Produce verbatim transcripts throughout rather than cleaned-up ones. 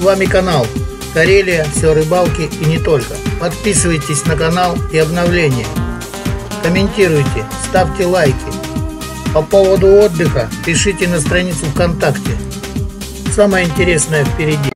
вами канал Карелия, все рыбалки и не только. Подписывайтесь на канал и обновления. Комментируйте, ставьте лайки. По поводу отдыха пишите на страницу ВКонтакте. Самое интересное впереди.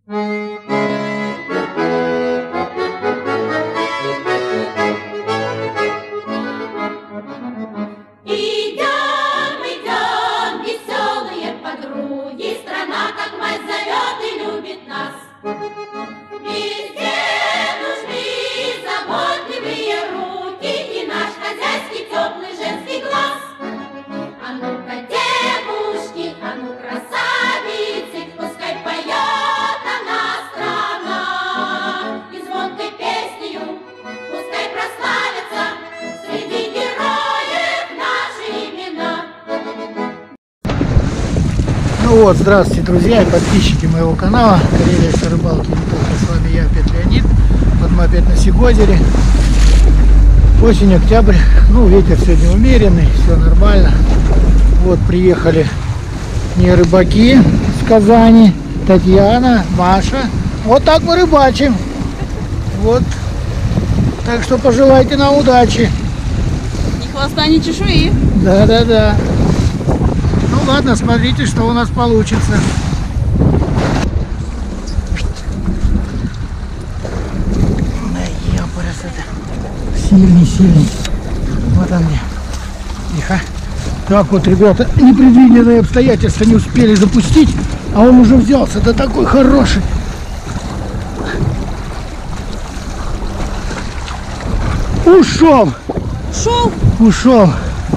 Ну вот, здравствуйте, друзья и подписчики моего канала Карелия, все рыбалки не только. С вами я, опять Леонид. Вот мы опять на Сигозере. Осень, октябрь. Ну, ветер сегодня умеренный, все нормально. Вот приехали не рыбаки с Казани. Татьяна, Маша. Вот так мы рыбачим. Вот. Так что пожелайте нам удачи. Ни хвоста, ни чешуи. Да-да-да. Ну ладно, смотрите, что у нас получится. Сильный, сильный. Вот он мне. Тихо. Так вот, ребята, непредвиденные обстоятельства не успели запустить, а он уже взялся. Да такой хороший. Ушел. Ушел? Ушел.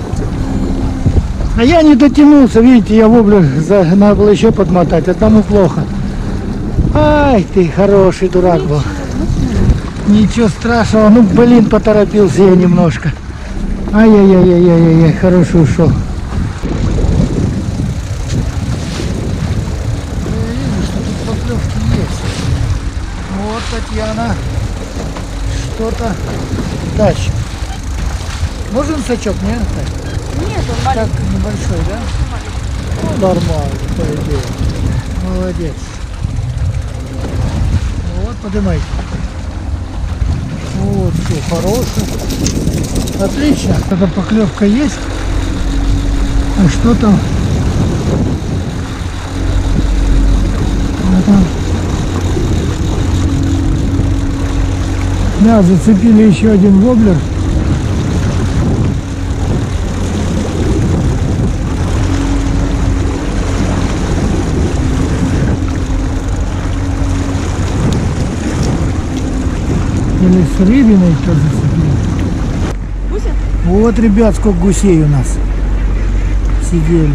А я не дотянулся, видите, я воблер, за, надо было еще подмотать, одному плохо. Ай, ты хороший дурак был. Ничего страшного, ну блин, поторопился я немножко. Ай-яй-яй-яй-яй-яй, хороший ушел. Я вижу, что тут поклевки есть. Вот Татьяна что-то тащит. Можно сачок, нет? Нет, он маленький. Так, небольшой, да? Ну, нормально, по идее. Молодец. Вот, поднимайте. Вот, все, хороший. Отлично. Эта поклевка есть. А что там? А там? Да, зацепили еще один воблер. Или с рыбиной кто зацепил. Гуся? Вот, ребят, сколько гусей у нас сидели.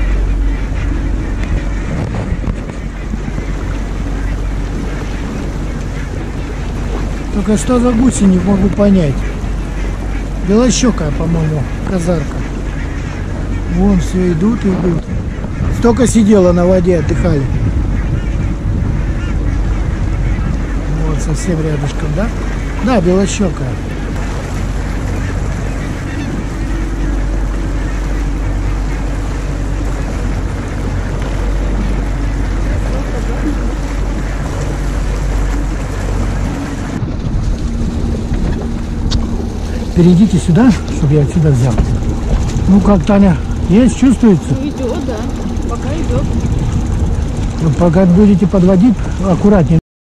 Только что за гуси, не могу понять. Белощекая, по-моему, казарка. Вон все идут, идут. Столько сидела на воде, отдыхали. Вот совсем рядышком, да? Да, белощекая. Перейдите сюда, чтобы я отсюда взял. Ну как, Таня, есть, чувствуется? Идет, да. Пока идет. Ну, пока будете подводить, аккуратнее.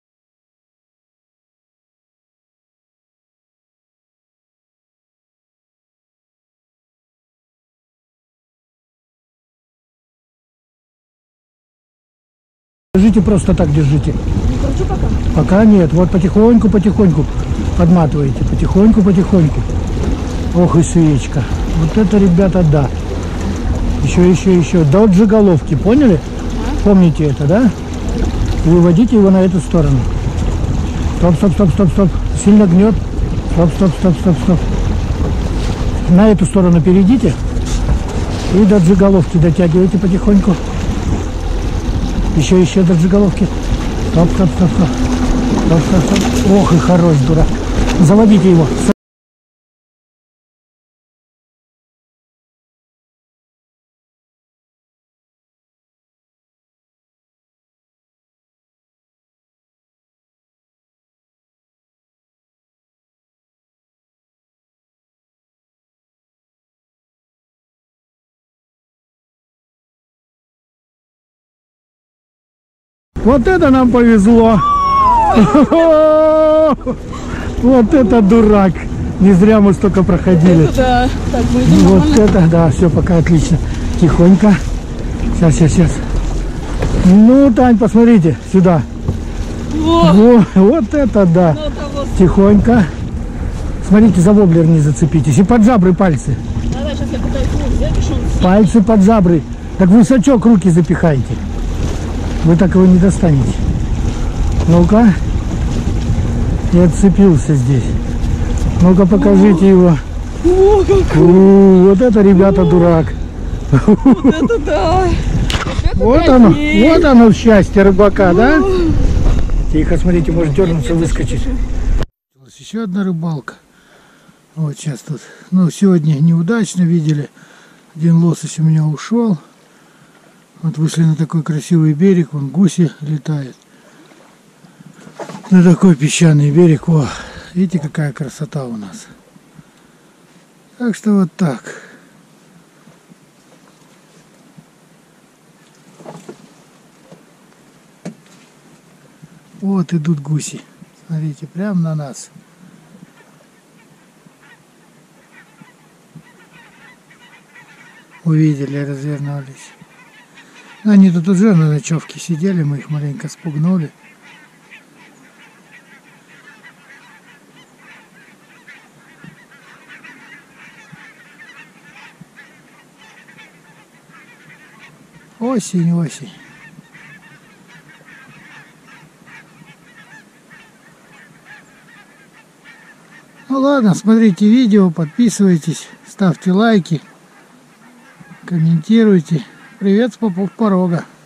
Держите, просто так держите. Не кручу пока? Пока нет. Вот потихоньку, потихоньку подматываете. Потихоньку, потихоньку. Ох и свечка. Вот это, ребята, да. Еще, еще, еще. До джиголовки, поняли? А? Помните это, да? Выводите его на эту сторону. Стоп, стоп, стоп, стоп, стоп. Сильно гнет. Стоп, стоп, стоп, стоп, стоп. На эту сторону перейдите. И до джиголовки дотягивайте потихоньку. Еще, еще до джиголовки. Стоп, стоп, стоп, стоп. Стоп, стоп, стоп. Ох и хорош, дурак. Заводите его. Вот это нам повезло. Вот это дурак. Не зря мы столько проходили. Это да. Так, мы идем Вот нормально. это, да, все, пока отлично. Тихонько. Сейчас, сейчас, сейчас. Ну, Тань, посмотрите сюда. Во! Во, вот это да. Ну, того. Тихонько. Смотрите, за воблер не зацепитесь. И под жабры пальцы. Давай, сейчас я пытаюсь ну, взять, и что он... Пальцы под жабры. Так в высочок руки запихайте. Вы так его не достанете. Ну-ка. И отцепился здесь. Ну-ка, покажите его. О, как У, вот это, ребята, дурак. вот это да! Вот оно, вот оно счастье рыбака, да? Тихо, смотрите, может дернуться, выскочить. Еще одна рыбалка. Вот сейчас тут. Ну, сегодня неудачно видели. Один лосось у меня ушел. Вот вышли на такой красивый берег. Вон гуси летают. На такой песчаный берег. О, видите, какая красота у нас. Так что вот так. Вот идут гуси. Смотрите, прямо на нас. Увидели, развернулись. Они тут уже на ночевке сидели, мы их маленько спугнули. Осень, осень. Ну ладно, смотрите видео, подписывайтесь, ставьте лайки, комментируйте. Привет с попов порога.